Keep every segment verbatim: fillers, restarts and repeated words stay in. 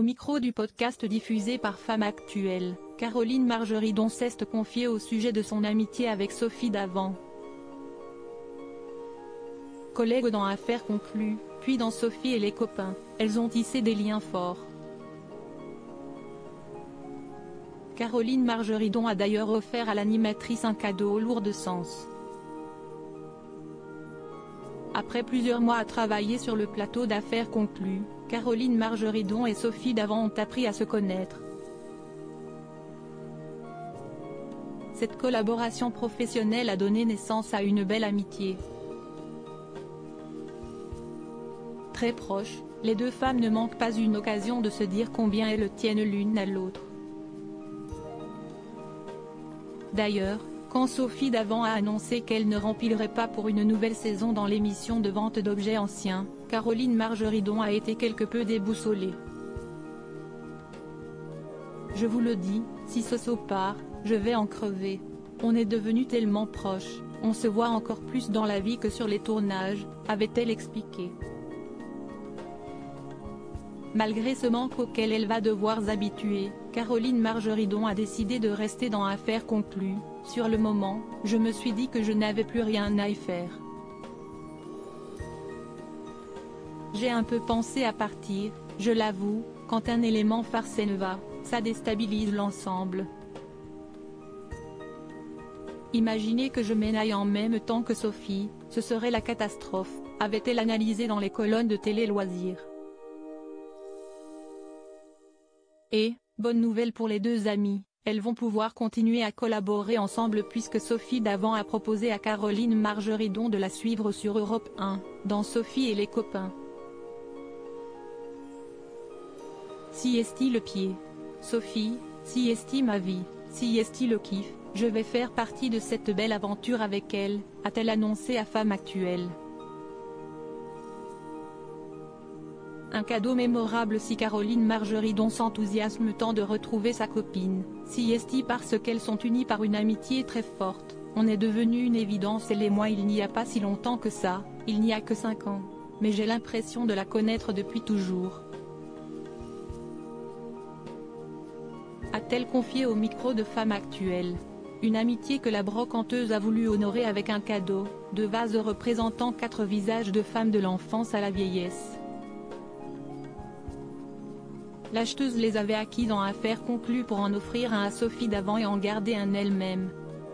Au micro du podcast diffusé par Femme Actuelle, Caroline Margeridon s'est confiée au sujet de son amitié avec Sophie Davant. Collègues dans Affaires conclues, puis dans Sophie et les copains, elles ont tissé des liens forts. Caroline Margeridon a d'ailleurs offert à l'animatrice un cadeau lourd de sens. Après plusieurs mois à travailler sur le plateau d'Affaires conclues, Caroline Margeridon et Sophie Davant ont appris à se connaître. Cette collaboration professionnelle a donné naissance à une belle amitié. Très proches, les deux femmes ne manquent pas une occasion de se dire combien elles tiennent l'une à l'autre. D'ailleurs, quand Sophie Davant a annoncé qu'elle ne remplirait pas pour une nouvelle saison dans l'émission de vente d'objets anciens, Caroline Margeridon a été quelque peu déboussolée. Je vous le dis, si Soso part, je vais en crever. On est devenus tellement proches, on se voit encore plus dans la vie que sur les tournages, avait-elle expliqué. Malgré ce manque auquel elle va devoir s'habituer, Caroline Margeridon a décidé de rester dans Affaires conclues. Sur le moment, je me suis dit que je n'avais plus rien à y faire. J'ai un peu pensé à partir, je l'avoue, quand un élément phare s'en va, ça déstabilise l'ensemble. Imaginez que je m'en aille en même temps que Sophie, ce serait la catastrophe, avait-elle analysé dans les colonnes de Télé Loisirs. Et, bonne nouvelle pour les deux amies, elles vont pouvoir continuer à collaborer ensemble puisque Sophie Davant a proposé à Caroline Margeridon de la suivre sur Europe un, dans Sophie et les copains. Si est-il le pied. Sophie, si est-il ma vie, si est-il le kiff, je vais faire partie de cette belle aventure avec elle, a-t-elle annoncé à Femme Actuelle. Un cadeau mémorable si Caroline Margeridon s'enthousiasme tant de retrouver sa copine, si est-il parce qu'elles sont unies par une amitié très forte, on est devenu une évidence elle et moi il n'y a pas si longtemps que ça, il n'y a que cinq ans, mais j'ai l'impression de la connaître depuis toujours. A-t-elle confié au micro de Femme Actuelle. Une amitié que la brocanteuse a voulu honorer avec un cadeau, deux vases représentant quatre visages de femmes de l'enfance à la vieillesse. L'acheteuse les avait acquis dans Affaires conclues pour en offrir un à Sophie Davant et en garder un elle-même.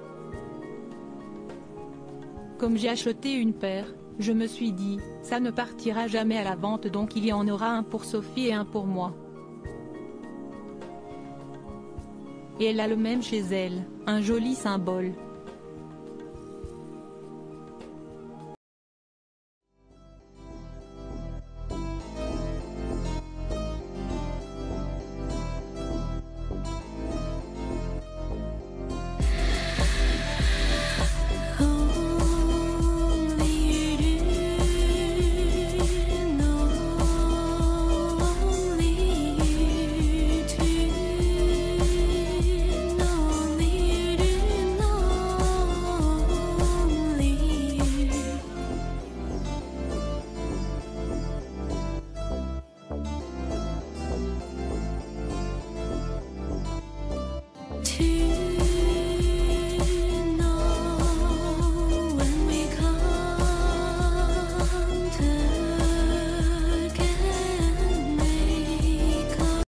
Comme j'ai acheté une paire, je me suis dit, ça ne partira jamais à la vente donc il y en aura un pour Sophie et un pour moi. Et elle a le même chez elle, un joli symbole.